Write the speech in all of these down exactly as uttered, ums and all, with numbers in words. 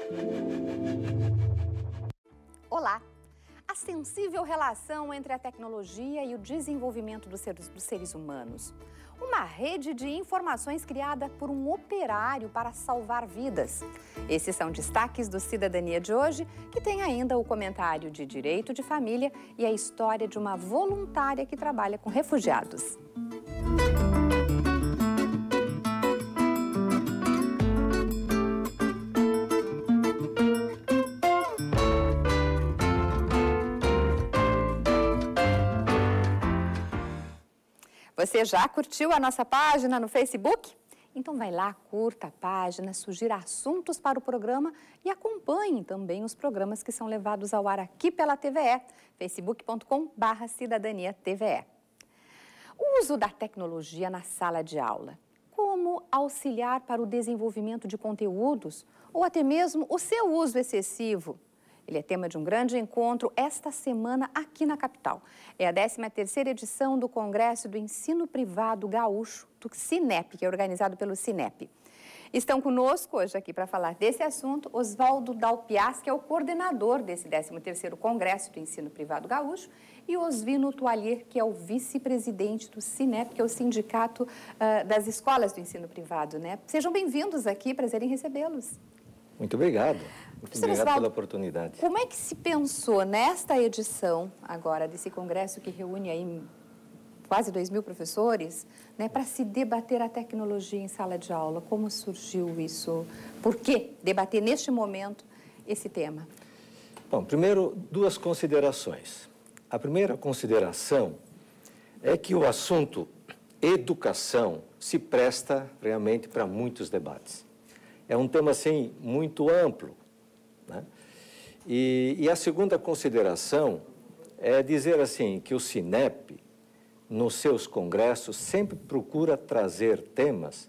Olá! A sensível relação entre a tecnologia e o desenvolvimento dos seres, dos seres humanos. Uma rede de informações criada por um operário para salvar vidas. Esses são destaques do Cidadania de hoje, que tem ainda o comentário de direito de família e a história de uma voluntária que trabalha com refugiados. Você já curtiu a nossa página no Facebook? Então vai lá, curta a página, sugira assuntos para o programa e acompanhe também os programas que são levados ao ar aqui pela T V E, facebook ponto com barra cidadania T V E. O uso da tecnologia na sala de aula, como auxiliar para o desenvolvimento de conteúdos ou até mesmo o seu uso excessivo. Ele é tema de um grande encontro esta semana aqui na capital. É a décima terceira edição do Congresso do Ensino Privado Gaúcho, do Cinep, que é organizado pelo Cinep. Estão conosco hoje aqui para falar desse assunto Oswaldo Dalpiaz, que é o coordenador desse décimo terceiro Congresso do Ensino Privado Gaúcho, e Osvino Toallier, que é o vice-presidente do Cinep, que é o Sindicato uh, das Escolas do Ensino Privado, né? Sejam bem-vindos aqui, prazer em recebê-los. Muito obrigado. Muito Professor obrigado Oswaldo, pela oportunidade. Como é que se pensou nesta edição agora desse congresso que reúne aí quase dois mil professores, né, para se debater a tecnologia em sala de aula? Como surgiu isso? Por que debater neste momento esse tema? Bom, primeiro, duas considerações. A primeira consideração é que o assunto educação se presta realmente para muitos debates. É um tema, assim, muito amplo, né? E, e a segunda consideração é dizer, assim, que o Cinep, nos seus congressos, sempre procura trazer temas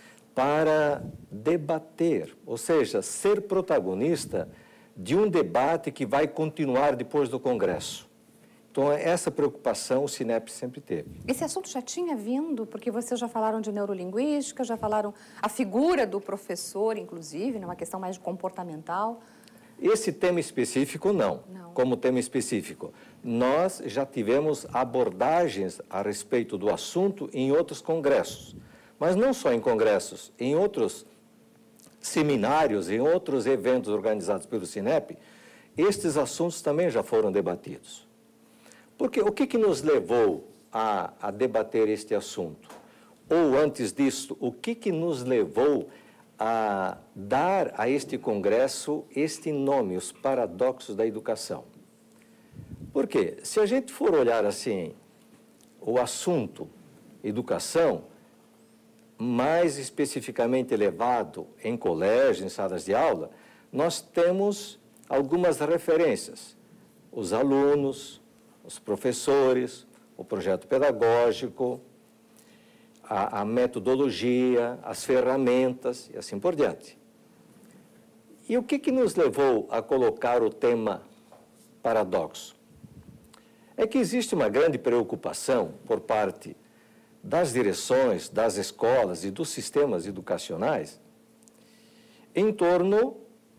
para debater, ou seja, ser protagonista de um debate que vai continuar depois do congresso. Então, essa preocupação o Cinep sempre teve. Esse assunto já tinha vindo, porque vocês já falaram de neurolinguística, já falaram a figura do professor, inclusive, numa questão mais comportamental. Esse tema específico, não. Não. Como tema específico. Nós já tivemos abordagens a respeito do assunto em outros congressos. Mas não só em congressos, em outros seminários, em outros eventos organizados pelo Cinep, estes assuntos também já foram debatidos. Porque o que, que nos levou a, a debater este assunto? Ou, antes disso, o que, que nos levou a dar a este congresso este nome, os paradoxos da educação? Porque, se a gente for olhar assim, o assunto educação, mais especificamente elevado em colégio, em salas de aula, nós temos algumas referências. Os alunos, os professores, o projeto pedagógico, a, a metodologia, as ferramentas e assim por diante. E o que, que nos levou a colocar o tema paradoxo? É que existe uma grande preocupação por parte das direções, das escolas e dos sistemas educacionais em torno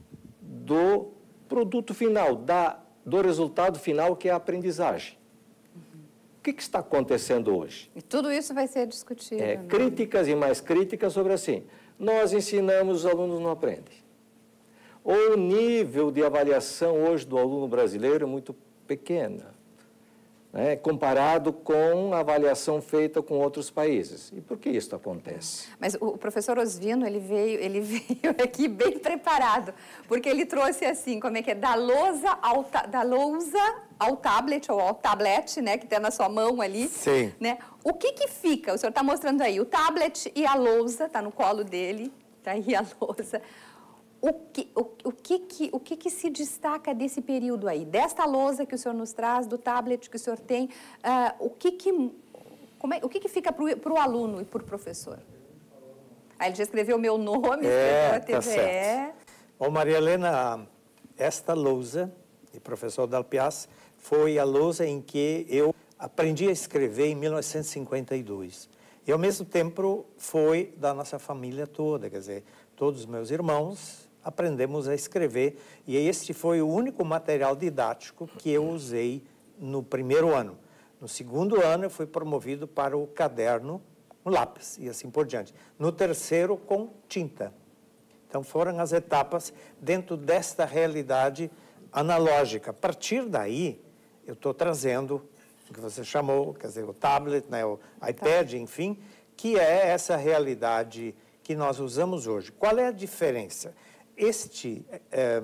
do produto final, da do resultado final, que é a aprendizagem. Uhum. O que, que está acontecendo hoje? E tudo isso vai ser discutido. É, né? Críticas e mais críticas sobre assim, nós ensinamos, os alunos não aprendem. Ou o nível de avaliação hoje do aluno brasileiro é muito pequena, né, comparado com a avaliação feita com outros países. E por que isso acontece? Mas o professor Osvino, ele veio, ele veio aqui bem preparado, porque ele trouxe assim, como é que é, da lousa ao, da lousa ao tablet, ou ao tablet, né, que está na sua mão ali. Sim. Né? O que que fica? O senhor está mostrando aí, o tablet e a lousa, está no colo dele, está aí a lousa. O que, o, o, que, que, o que que se destaca desse período aí? Desta lousa que o senhor nos traz, do tablet que o senhor tem, uh, o, que que, como é, o que que fica para o aluno e para o professor? Aí ele já escreveu o meu nome, é, escreveu a T V E. Tá certo. Ô, Maria Helena, esta lousa, e professor Dalpiaz, foi a lousa em que eu aprendi a escrever em mil novecentos e cinquenta e dois. E, ao mesmo tempo, foi da nossa família toda, quer dizer, todos os meus irmãos aprendemos a escrever. E este foi o único material didático que eu usei no primeiro ano. No segundo ano, eu fui promovido para o caderno, o lápis, e assim por diante. No terceiro, com tinta. Então, foram as etapas dentro desta realidade analógica. A partir daí, eu estou trazendo o que você chamou, quer dizer, o tablet, né, o iPad, enfim, que é essa realidade que nós usamos hoje. Qual é a diferença? Este é,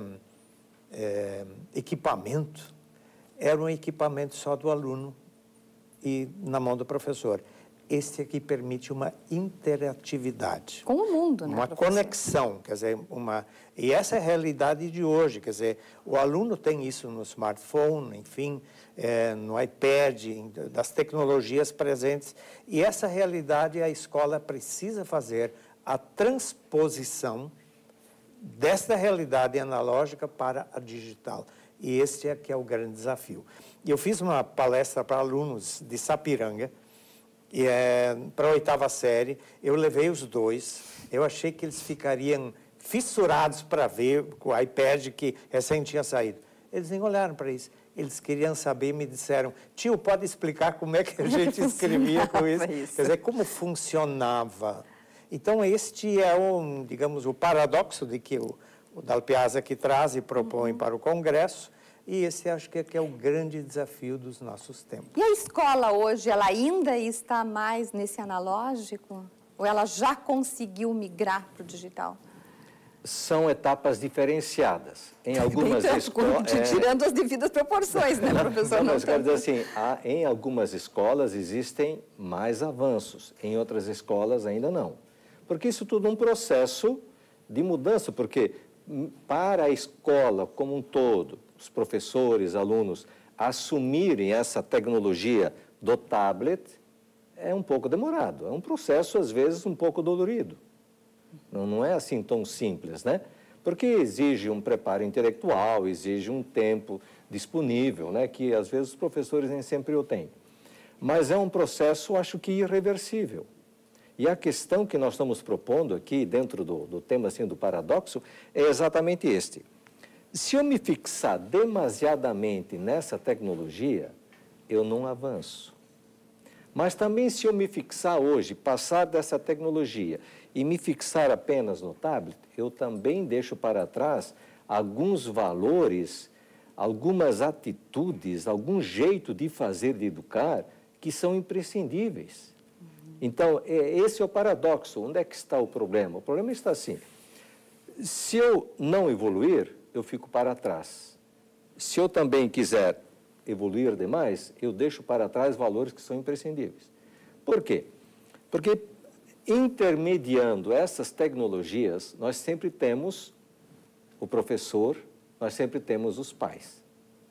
é, equipamento era um equipamento só do aluno e na mão do professor. Este aqui permite uma interatividade. Com o mundo, né, uma professor? conexão, quer dizer, uma... E essa é a realidade de hoje, quer dizer, o aluno tem isso no smartphone, enfim, é, no iPad, das tecnologias presentes, e essa realidade a escola precisa fazer a transposição desta realidade analógica para a digital. E este é que é o grande desafio. E eu fiz uma palestra para alunos de Sapiranga, e, é, para a oitava série, eu levei os dois, eu achei que eles ficariam fissurados para ver o iPad que recém tinha saído. Eles nem olharam para isso, eles queriam saber e me disseram, tio, pode explicar como é que a gente escrevia com isso? isso? Quer dizer, como funcionava. Então, este é, um, digamos, o paradoxo de que o, o Dal Piazza aqui traz e propõe uhum. para o Congresso, e esse acho que é, que é o grande desafio dos nossos tempos. E a escola hoje, ela ainda está mais nesse analógico? Ou ela já conseguiu migrar para o digital? São etapas diferenciadas. Em algumas escolas... É... Tirando as devidas proporções, né, professor? Não, não mas quero dizer assim, há, em algumas escolas existem mais avanços, em outras escolas ainda não. Porque isso tudo é um processo de mudança, porque para a escola como um todo, os professores, alunos, assumirem essa tecnologia do tablet, é um pouco demorado. É um processo, às vezes, um pouco dolorido. Não, não é assim tão simples, né? Porque exige um preparo intelectual, exige um tempo disponível, né? Que, às vezes, os professores nem sempre o têm. Mas é um processo, acho que, irreversível. E a questão que nós estamos propondo aqui, dentro do, do tema assim, do paradoxo, é exatamente este. Se eu me fixar demasiadamente nessa tecnologia, eu não avanço. Mas também se eu me fixar hoje, passar dessa tecnologia e me fixar apenas no tablet, eu também deixo para trás alguns valores, algumas atitudes, algum jeito de fazer, de educar, que são imprescindíveis. Então, esse é o paradoxo. Onde é que está o problema? O problema está assim, se eu não evoluir, eu fico para trás. Se eu também quiser evoluir demais, eu deixo para trás valores que são imprescindíveis. Por quê? Porque intermediando essas tecnologias, nós sempre temos o professor, nós sempre temos os pais.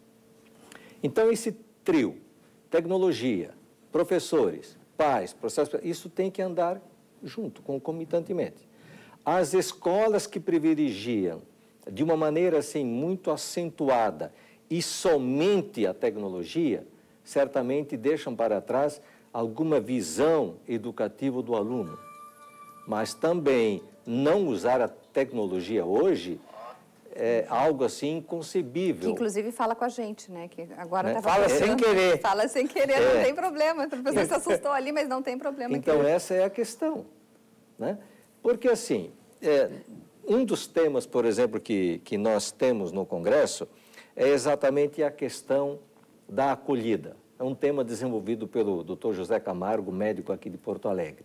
Então, esse trio, tecnologia, professores, pais, processo, isso tem que andar junto, concomitantemente. As escolas que privilegiam de uma maneira assim muito acentuada e somente a tecnologia, certamente deixam para trás alguma visão educativa do aluno. Mas também não usar a tecnologia hoje é algo assim inconcebível. Que inclusive fala com a gente, né? Que agora né? Fala sem querer. Fala sem querer, é. não tem problema. O professor se assustou ali, mas não tem problema. Então, essa é a questão, né? Porque assim, é, um dos temas, por exemplo, que, que nós temos no Congresso é exatamente a questão da acolhida. É um tema desenvolvido pelo doutor José Camargo, médico aqui de Porto Alegre.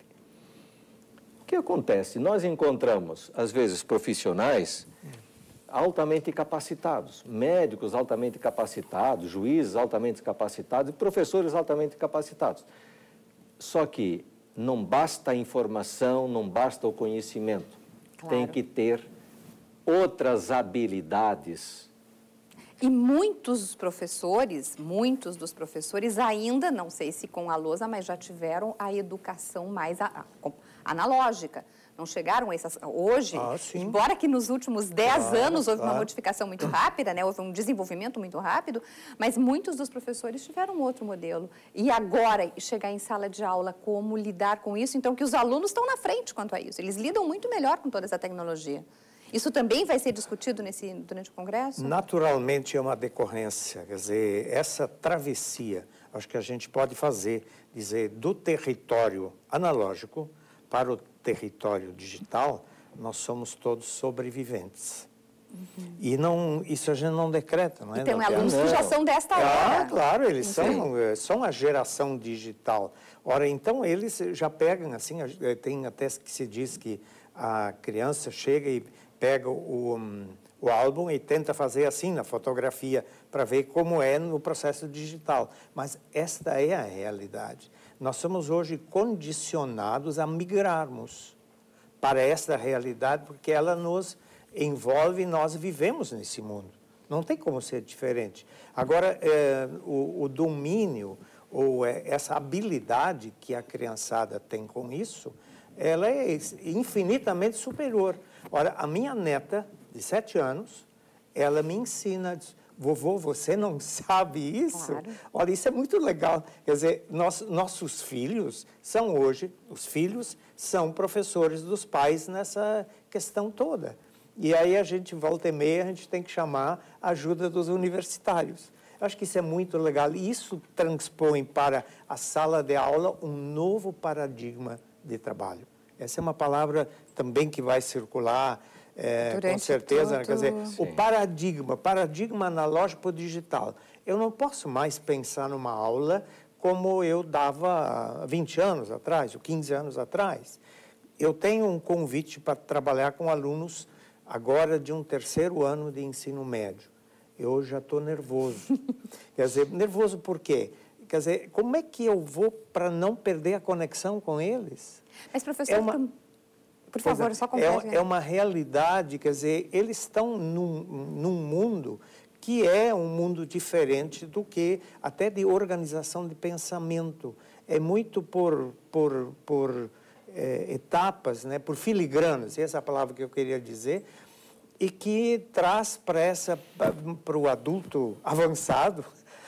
O que acontece? Nós encontramos, às vezes, profissionais altamente capacitados, médicos altamente capacitados, juízes altamente capacitados e professores altamente capacitados. Só que não basta a informação, não basta o conhecimento. Claro. Tem que ter outras habilidades. E muitos professores, muitos dos professores ainda, não sei se com a lousa, mas já tiveram a educação mais a, a, analógica. Não chegaram a essas... Hoje, ah, embora que nos últimos dez claro, anos houve claro. uma modificação muito rápida, né? Houve um desenvolvimento muito rápido, mas muitos dos professores tiveram outro modelo. E agora, chegar em sala de aula, como lidar com isso? Então, que os alunos estão na frente quanto a isso. Eles lidam muito melhor com toda essa tecnologia. Isso também vai ser discutido nesse, durante o Congresso? Naturalmente é uma decorrência, quer dizer, essa travessia, acho que a gente pode fazer, dizer, do território analógico para o território digital, nós somos todos sobreviventes. Uhum. E não, isso a gente não decreta, não é? E tem não alunos tem, que já são desta hora. Ah, claro, eles são, são a geração digital. Ora, então, eles já pegam, assim, tem até que se diz que a criança chega e pega o, um, o álbum e tenta fazer assim na fotografia para ver como é no processo digital. Mas esta é a realidade. Nós somos hoje condicionados a migrarmos para esta realidade porque ela nos envolve e nós vivemos nesse mundo. Não tem como ser diferente. Agora, é, o, o domínio ou é, essa habilidade que a criançada tem com isso, ela é infinitamente superior. Ora, a minha neta, de sete anos, ela me ensina, diz, vovô, você não sabe isso? Claro. Olha, isso é muito legal. Quer dizer, nós, nossos filhos são hoje, os filhos são professores dos pais nessa questão toda. E aí a gente, volta e meia, a gente tem que chamar a ajuda dos universitários. Eu acho que isso é muito legal. E isso transpõe para a sala de aula um novo paradigma de trabalho. Essa é uma palavra também que vai circular, é, com certeza. Tudo. Quer dizer, Sim. o paradigma, paradigma analógico digital. Eu não posso mais pensar numa aula como eu dava há vinte anos atrás, ou quinze anos atrás. Eu tenho um convite para trabalhar com alunos agora de um terceiro ano de ensino médio. Eu já estou nervoso. Quer dizer, nervoso por quê? Quer dizer, como é que eu vou para não perder a conexão com eles? Mas, professor, é uma, por favor, é, só complete. É, é uma realidade, quer dizer, eles estão num, num mundo que é um mundo diferente do que até de organização de pensamento. É muito por, por, por é, etapas, né, por filigranas, essa é a palavra que eu queria dizer, e que traz para essa para o adulto avançado,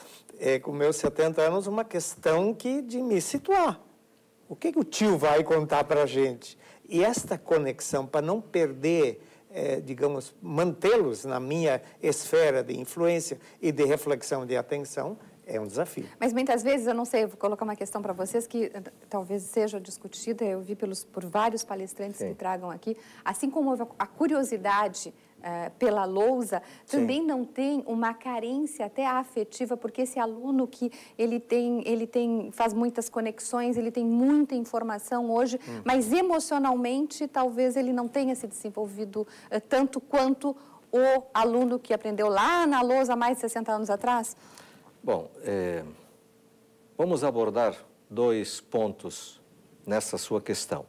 é, com meus setenta anos, uma questão que de me situar. O que, que o tio vai contar para a gente? E esta conexão, para não perder, é, digamos, mantê-los na minha esfera de influência e de reflexão de atenção, é um desafio. Mas muitas vezes, eu não sei, eu vou colocar uma questão para vocês que talvez seja discutida, eu vi pelos, por vários palestrantes Sim. que tragam aqui, assim como houve a curiosidade uh, pela lousa, também Sim. não tem uma carência até afetiva, porque esse aluno que ele tem, ele tem, faz muitas conexões, ele tem muita informação hoje, hum. mas emocionalmente talvez ele não tenha se desenvolvido uh, tanto quanto o aluno que aprendeu lá na lousa há mais de sessenta anos atrás? Bom, é, vamos abordar dois pontos nessa sua questão.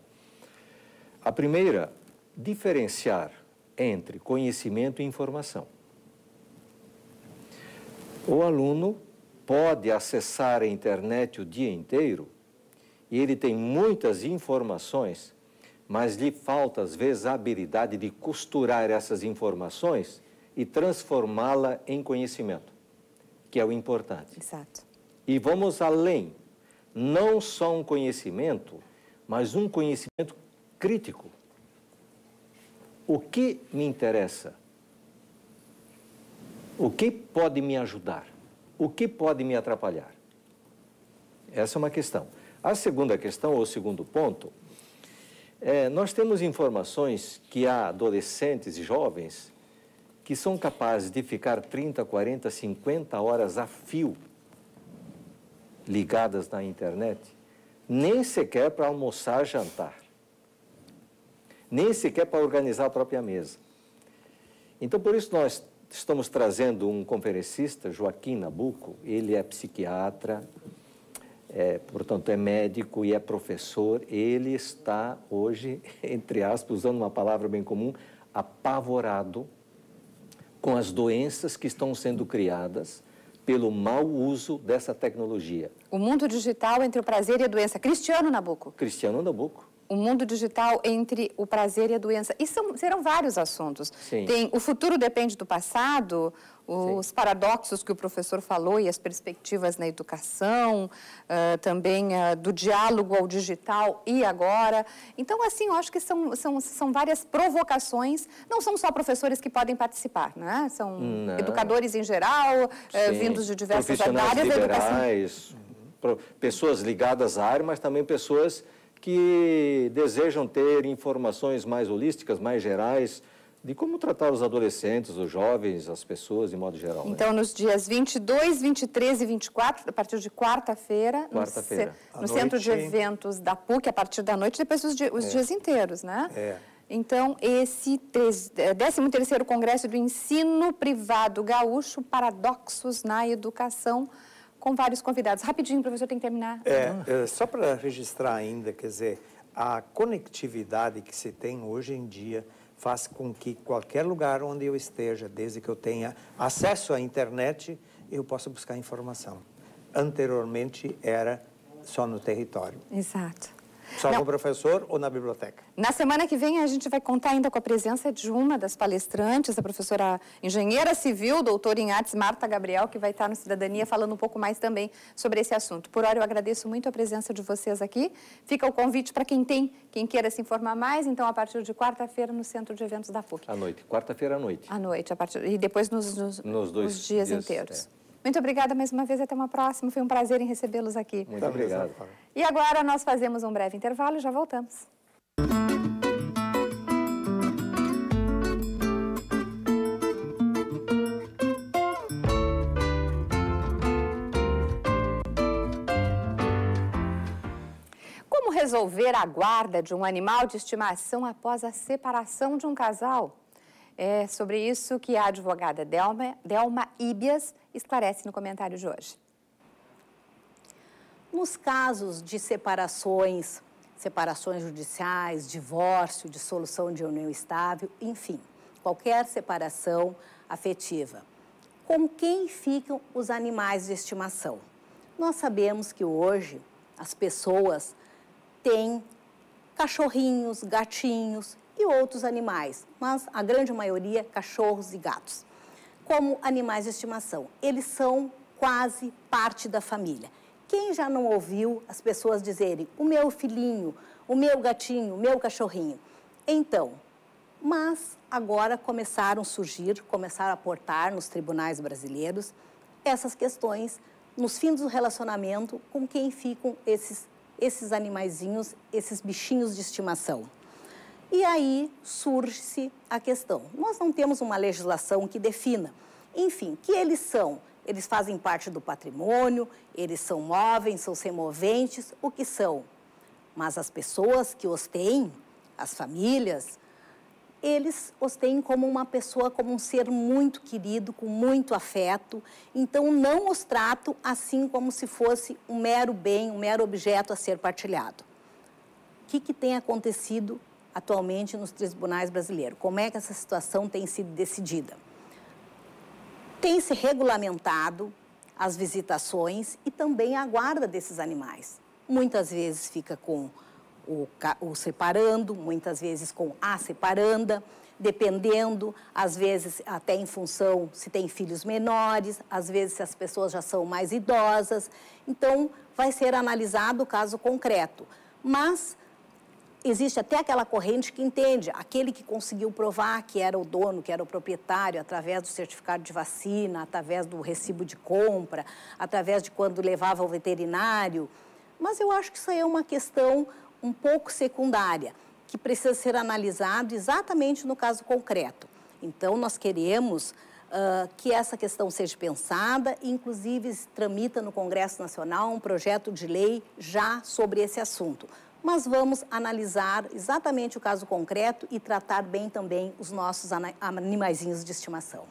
A primeira, diferenciar entre conhecimento e informação. O aluno pode acessar a internet o dia inteiro e ele tem muitas informações, mas lhe falta, às vezes, a habilidade de costurar essas informações e transformá-la em conhecimento, que é o importante. Exato. E vamos além, não só um conhecimento, mas um conhecimento crítico. O que me interessa? O que pode me ajudar? O que pode me atrapalhar? Essa é uma questão. A segunda questão, ou o segundo ponto, é, nós temos informações que há adolescentes e jovens que são capazes de ficar trinta, quarenta, cinquenta horas a fio ligadas na internet, nem sequer para almoçar, jantar, nem sequer para organizar a própria mesa. Então, por isso nós estamos trazendo um conferencista, Joaquim Nabuco, ele é psiquiatra, é, portanto é médico e é professor, ele está hoje, entre aspas, usando uma palavra bem comum, apavorado com as doenças que estão sendo criadas pelo mau uso dessa tecnologia. O mundo digital entre o prazer e a doença. Cristiano Nabuco. Cristiano Nabuco. o mundo digital entre o prazer e a doença. E são, serão vários assuntos. Sim. Tem o futuro depende do passado, os Sim. paradoxos que o professor falou e as perspectivas na educação, uh, também uh, do diálogo ao digital e agora. Então, assim, eu acho que são, são, são várias provocações. Não são só professores que podem participar, né? São Não. educadores em geral, uh, vindos de diversas áreas da educação. Liberais, pessoas ligadas à área, mas também pessoas que desejam ter informações mais holísticas, mais gerais, de como tratar os adolescentes, os jovens, as pessoas, de modo geral. Então, né? Nos dias vinte e dois, vinte e três e vinte e quatro, a partir de quarta-feira, quarta-feira. no, no Centro de Eventos da P U C, a partir da noite, depois os, di os é. dias inteiros, né? É. Então, esse décimo terceiro Congresso do Ensino Privado Gaúcho, Paradoxos na Educação, com vários convidados. Rapidinho, professor, tem que terminar. É, é só para registrar ainda, quer dizer, a conectividade que se tem hoje em dia faz com que qualquer lugar onde eu esteja, desde que eu tenha acesso à internet, eu possa buscar informação. Anteriormente era só no território. Exato. Só com o professor ou na biblioteca? Na semana que vem a gente vai contar ainda com a presença de uma das palestrantes, a professora engenheira civil, doutora em artes, Marta Gabriel, que vai estar no Cidadania falando um pouco mais também sobre esse assunto. Por hora eu agradeço muito a presença de vocês aqui. Fica o convite para quem tem, quem queira se informar mais, então a partir de quarta-feira no Centro de Eventos da P U C. À noite, quarta-feira à noite. À noite, a partir, e depois nos, nos, nos dois nos dias, dias inteiros. É. Muito obrigada mais uma vez, até uma próxima. Foi um prazer em recebê-los aqui. Muito obrigado. E agora nós fazemos um breve intervalo e já voltamos. Como resolver a guarda de um animal de estimação após a separação de um casal? É sobre isso que a advogada Delma, Delma Ibias esclarece no comentário de hoje. Nos casos de separações, separações judiciais, divórcio, dissolução de união estável, enfim, qualquer separação afetiva, com quem ficam os animais de estimação? Nós sabemos que hoje as pessoas têm cachorrinhos, gatinhos e outros animais, mas a grande maioria cachorros e gatos. Como animais de estimação, eles são quase parte da família. Quem já não ouviu as pessoas dizerem o meu filhinho, o meu gatinho, o meu cachorrinho? Então, mas agora começaram a surgir, começaram a aportar nos tribunais brasileiros essas questões nos fins do relacionamento com quem ficam esses, esses animaizinhos, esses bichinhos de estimação. E aí surge-se a questão. Nós não temos uma legislação que defina. Enfim, que eles são? Eles fazem parte do patrimônio, eles são móveis, são semoventes, o que são? Mas as pessoas que os têm, as famílias, eles os têm como uma pessoa, como um ser muito querido, com muito afeto. Então, não os tratam assim como se fosse um mero bem, um mero objeto a ser partilhado. O que, que tem acontecido atualmente nos tribunais brasileiros? Como é que essa situação tem sido decidida? Tem se regulamentado as visitações e também a guarda desses animais. Muitas vezes fica com o, o separando, muitas vezes com a separanda, dependendo, às vezes até em função se tem filhos menores, às vezes se as pessoas já são mais idosas. Então, vai ser analisado o caso concreto. Mas existe até aquela corrente que entende, aquele que conseguiu provar que era o dono, que era o proprietário, através do certificado de vacina, através do recibo de compra, através de quando levava ao veterinário. Mas eu acho que isso aí é uma questão um pouco secundária, que precisa ser analisado exatamente no caso concreto. Então, nós queremos uh, que essa questão seja pensada, e inclusive se tramita no Congresso Nacional um projeto de lei já sobre esse assunto. Mas vamos analisar exatamente o caso concreto e tratar bem também os nossos animaizinhos de estimação.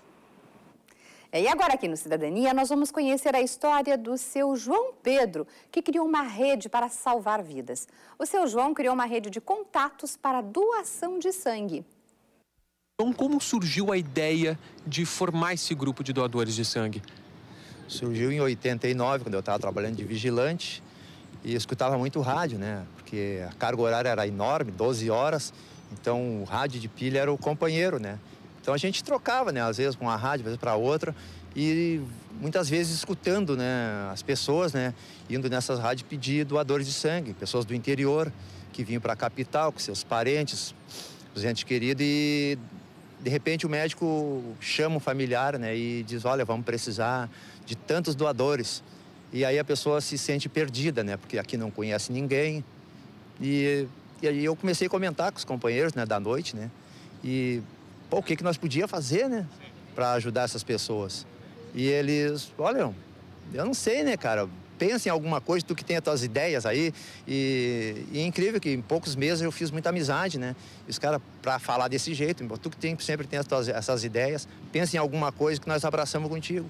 E agora aqui no Cidadania nós vamos conhecer a história do seu João Pedro, que criou uma rede para salvar vidas. O seu João criou uma rede de contatos para doação de sangue. Então, como surgiu a ideia de formar esse grupo de doadores de sangue? Surgiu em oitenta e nove, quando eu estava trabalhando de vigilante, e escutava muito rádio, né? porque a carga horária era enorme, doze horas, então o rádio de pilha era o companheiro, né? Então a gente trocava, né? Às vezes com uma rádio, às vezes para outra, e muitas vezes escutando, né? As pessoas, né? Indo nessas rádios pedir doadores de sangue, pessoas do interior que vinham para a capital com seus parentes, os entes queridos, e de repente o médico chama o familiar, né? E diz, olha, vamos precisar de tantos doadores. E aí a pessoa se sente perdida, né? Porque aqui não conhece ninguém. E, e aí eu comecei a comentar com os companheiros, né, da noite, né? E, pô, o que que nós podíamos fazer, né? Para ajudar essas pessoas. E eles, olha, eu não sei, né, cara? Pensa em alguma coisa, tu que tem as tuas ideias aí. E, e é incrível que em poucos meses eu fiz muita amizade, né? E os caras, para falar desse jeito, tu que tem, sempre tem as tuas, essas ideias, pensa em alguma coisa que nós abraçamos contigo.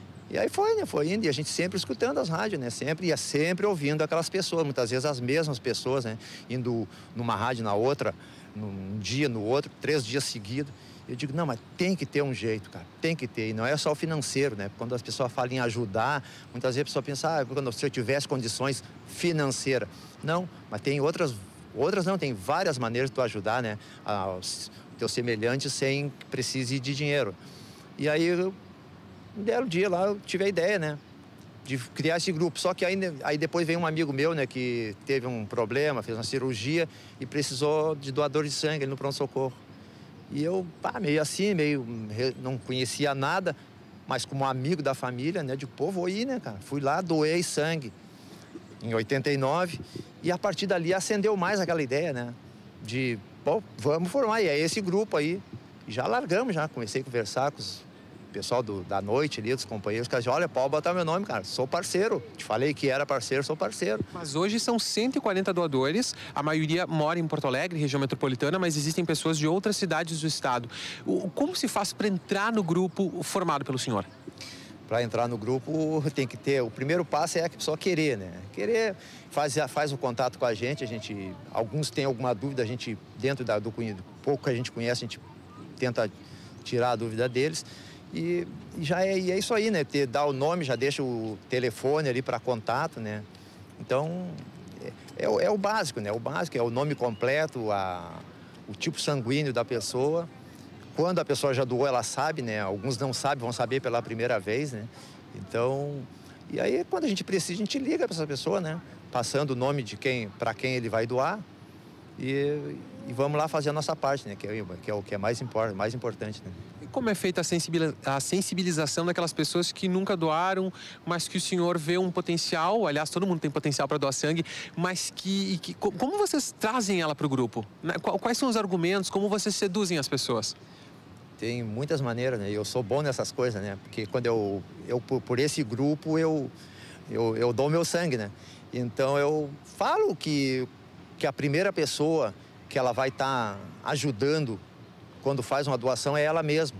E aí foi, né? Foi indo, e a gente sempre escutando as rádios, né? Sempre, ia sempre ouvindo aquelas pessoas, muitas vezes as mesmas pessoas, né? Indo numa rádio, na outra, num dia, no outro, três dias seguidos. Eu digo, não, mas tem que ter um jeito, cara, tem que ter. E não é só o financeiro, né? Quando as pessoas falam em ajudar, muitas vezes a pessoa pensa, ah, quando se eu tivesse condições financeiras. Não, mas tem outras, outras não, tem várias maneiras de tu ajudar, né? Aos teus semelhantes sem que precise de dinheiro. E aí, eu, um belo dia lá, eu tive a ideia, né? De criar esse grupo. Só que aí, aí depois veio um amigo meu, né? Que teve um problema, fez uma cirurgia e precisou de doador de sangue no pronto-socorro. E eu, pá, meio assim, meio... não conhecia nada, mas como amigo da família, né? De pô, vou ir, né, cara? Fui lá, doei sangue em oitenta e nove. E a partir dali acendeu mais aquela ideia, né? De, pô, vamos formar. E é esse grupo aí. E já largamos, já. Comecei a conversar com os pessoal do, da noite ali, dos companheiros, que diziam, olha, pode botar meu nome, cara, sou parceiro. Te falei que era parceiro, sou parceiro. Mas hoje são cento e quarenta doadores, a maioria mora em Porto Alegre, região metropolitana, mas existem pessoas de outras cidades do estado. O, como se faz para entrar no grupo formado pelo senhor? Para entrar no grupo tem que ter, o primeiro passo é a pessoa querer, né? Querer, faz, faz o contato com a gente, a gente, alguns têm alguma dúvida, a gente, dentro da, do, do pouco que a gente conhece, a gente tenta tirar a dúvida deles. E, e já é, e é isso aí, né? Ter, dar o nome, já deixa o telefone ali para contato, né? Então, é, é, é o básico, né? O básico é o nome completo, a, o tipo sanguíneo da pessoa. Quando a pessoa já doou, ela sabe, né? Alguns não sabem, vão saber pela primeira vez, né? Então, e aí quando a gente precisa, a gente liga para essa pessoa, né? Passando o nome de quem, para quem ele vai doar. E, e vamos lá fazer a nossa parte, né? Que é, que é o que é mais, import, mais importante, né? E como é feita a sensibilização daquelas pessoas que nunca doaram, mas que o senhor vê um potencial, aliás, todo mundo tem potencial para doar sangue, mas que, que... Como vocês trazem ela para o grupo? Quais são os argumentos? Como vocês seduzem as pessoas? Tem muitas maneiras, né? Eu sou bom nessas coisas, né? Porque quando eu... eu por, por esse grupo, eu, eu, eu dou meu sangue, né? Então, eu falo que, que a primeira pessoa que ela vai estar tá ajudando quando faz uma doação é ela mesma.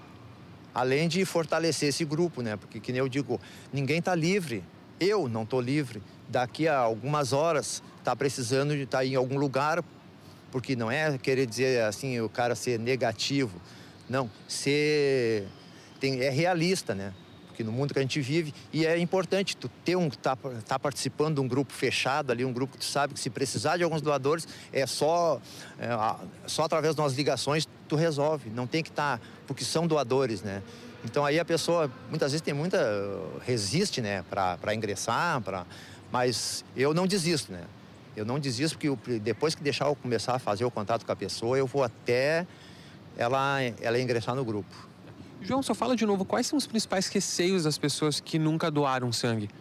Além de fortalecer esse grupo, né? Porque, que nem eu digo, ninguém está livre. Eu não estou livre. Daqui a algumas horas está precisando de estar tá em algum lugar, porque não é querer dizer assim, o cara ser negativo. Não, ser... Tem, é realista, né? Porque no mundo que a gente vive, e é importante tu ter um, tá, tá participando de um grupo fechado ali, um grupo que tu sabe que se precisar de alguns doadores, é só, é, só através de umas ligações tu resolve, não tem que estar, tá, porque são doadores, né? Então aí a pessoa, muitas vezes tem muita, resiste, né, para ingressar, pra, mas eu não desisto, né? Eu não desisto porque eu, depois que deixar eu começar a fazer o contato com a pessoa, eu vou até ela, ela ingressar no grupo. João, só fala de novo, quais são os principais receios das pessoas que nunca doaram sangue?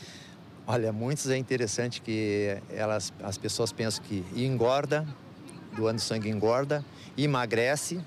Olha, muitos é interessante que elas, as pessoas pensam que engorda, doando sangue engorda, emagrece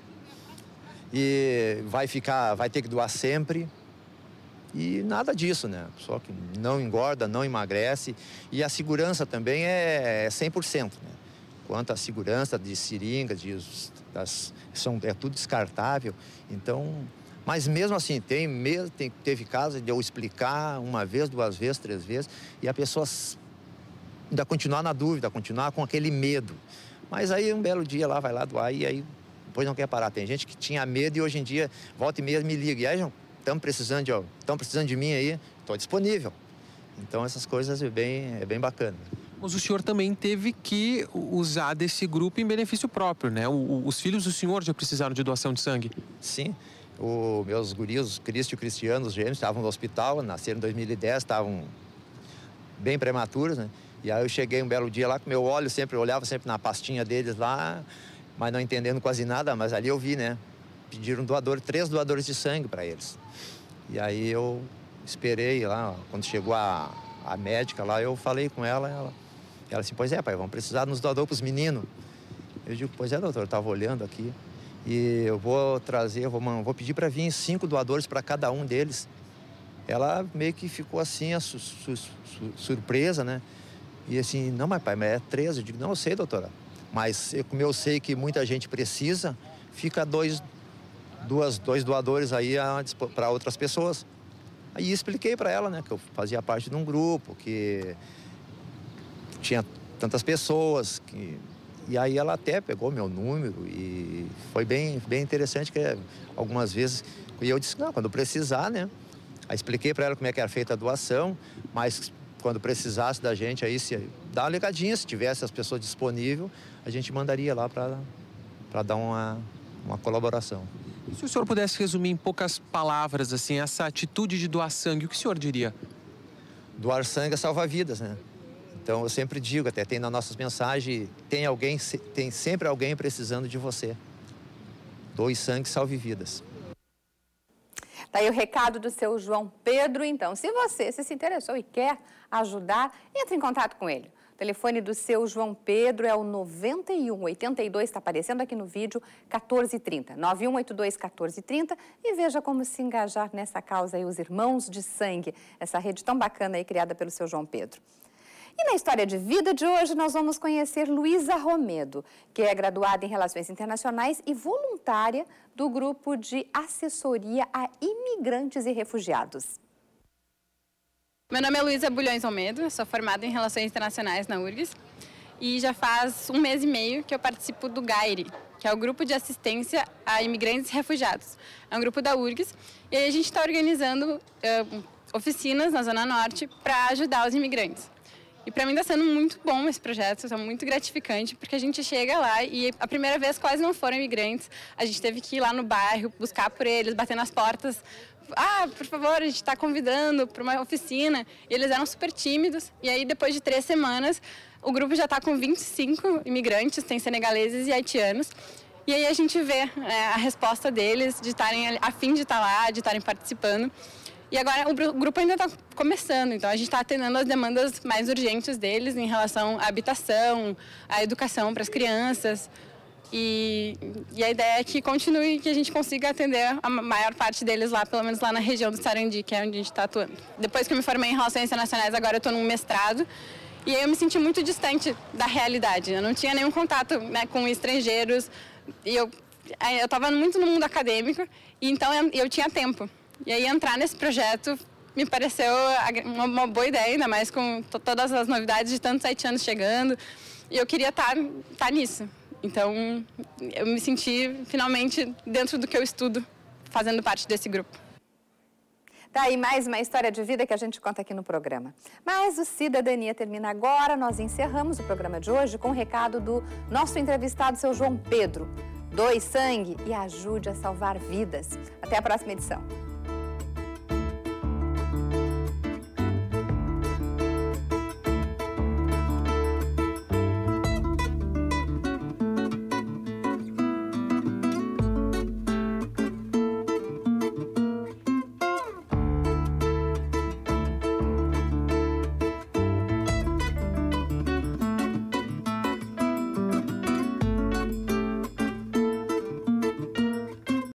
e vai ficar, vai ter que doar sempre. E nada disso, né? Só que não engorda, não emagrece. E a segurança também é cem por cento, né? Quanto à segurança de seringas, de, das, são, é tudo descartável. Então... Mas mesmo assim, tem, mesmo, tem, teve casos de eu explicar uma vez, duas vezes, três vezes, e a pessoa ainda continuar na dúvida, continuar com aquele medo. Mas aí um belo dia lá, vai lá doar e aí depois não quer parar. Tem gente que tinha medo e hoje em dia volta e meia me liga. E aí, João, estamos precisando, de, estão precisando de mim aí, estou disponível. Então essas coisas é bem, é bem bacana. Mas o senhor também teve que usar desse grupo em benefício próprio, né? O, os filhos do senhor já precisaram de doação de sangue? Sim. Os meus gurios, os Cristo e o Cristiano, os gêmeos, estavam no hospital, nasceram em dois mil e dez, estavam bem prematuros, né? E aí eu cheguei um belo dia lá com meu olho, sempre olhava sempre na pastinha deles lá, mas não entendendo quase nada, mas ali eu vi, né? Pediram doador, três doadores de sangue para eles. E aí eu esperei lá, quando chegou a, a médica lá, eu falei com ela, ela, ela assim, pois é, pai, vamos precisar nos doador para os meninos. Eu digo, pois é, doutor, eu estava olhando aqui. E eu vou trazer, vou, vou pedir para vir cinco doadores para cada um deles. Ela meio que ficou assim, a su, su, su, surpresa, né? E assim, não, mas pai, mas é treze. Eu digo, não, eu sei, doutora. Mas eu, como eu sei que muita gente precisa, fica dois, duas, dois doadores aí para outras pessoas. Aí expliquei para ela, né, que eu fazia parte de um grupo, que tinha tantas pessoas, que... E aí ela até pegou meu número e foi bem, bem interessante, que algumas vezes... E eu disse, não, quando precisar, né? Aí expliquei para ela como é que era feita a doação, mas quando precisasse da gente aí, se dá uma ligadinha, se tivesse as pessoas disponíveis, a gente mandaria lá para dar uma, uma colaboração. E se o senhor pudesse resumir em poucas palavras, assim, essa atitude de doar sangue, o que o senhor diria? Doar sangue é salvar vidas, né? Então, eu sempre digo, até tem nas nossas mensagens, tem alguém, tem sempre alguém precisando de você. Doe sangue, salve vidas. Tá aí o recado do seu João Pedro. Então, se você se interessou e quer ajudar, entre em contato com ele. O telefone do seu João Pedro é o noventa e um, oitenta e dois, está aparecendo aqui no vídeo, quatorze trinta. nove um oito dois, quatorze trinta. E veja como se engajar nessa causa aí, os Irmãos de Sangue. Essa rede tão bacana aí, criada pelo seu João Pedro. E na história de vida de hoje, nós vamos conhecer Luísa Romedo, que é graduada em Relações Internacionais e voluntária do grupo de assessoria a imigrantes e refugiados. Meu nome é Luísa Bulhões Romedo, sou formada em Relações Internacionais na U R G S e já faz um mês e meio que eu participo do GAIRE, que é o Grupo de Assistência a Imigrantes e Refugiados. É um grupo da U R G S e aí a gente está organizando uh, oficinas na Zona Norte para ajudar os imigrantes. E para mim está sendo muito bom esse projeto, está muito gratificante, porque a gente chega lá e a primeira vez quase não foram imigrantes, a gente teve que ir lá no bairro, buscar por eles, bater nas portas. Ah, por favor, a gente está convidando para uma oficina. E eles eram super tímidos. E aí, depois de três semanas, o grupo já está com vinte e cinco imigrantes, tem senegaleses e haitianos. E aí a gente vê é, a resposta deles, de estarem a fim de estar lá, de estarem participando. E agora o grupo ainda está começando, então a gente está atendendo as demandas mais urgentes deles em relação à habitação, à educação para as crianças. E, e a ideia é que continue, que a gente consiga atender a maior parte deles lá, pelo menos lá na região do Sarandi, que é onde a gente está atuando. Depois que eu me formei em Relações Internacionais, agora eu estou num mestrado. E aí eu me senti muito distante da realidade. Eu não tinha nenhum contato, né, com estrangeiros. E eu eu estava muito no mundo acadêmico, e então eu, eu tinha tempo. E aí entrar nesse projeto me pareceu uma, uma boa ideia, ainda mais com todas as novidades de tantos haitianos chegando. E eu queria estar, estar nisso. Então, eu me senti finalmente dentro do que eu estudo, fazendo parte desse grupo. Tá aí mais uma história de vida que a gente conta aqui no programa. Mas o Cidadania termina agora. Nós encerramos o programa de hoje com o recado do nosso entrevistado, seu João Pedro. Doe sangue e ajude a salvar vidas. Até a próxima edição.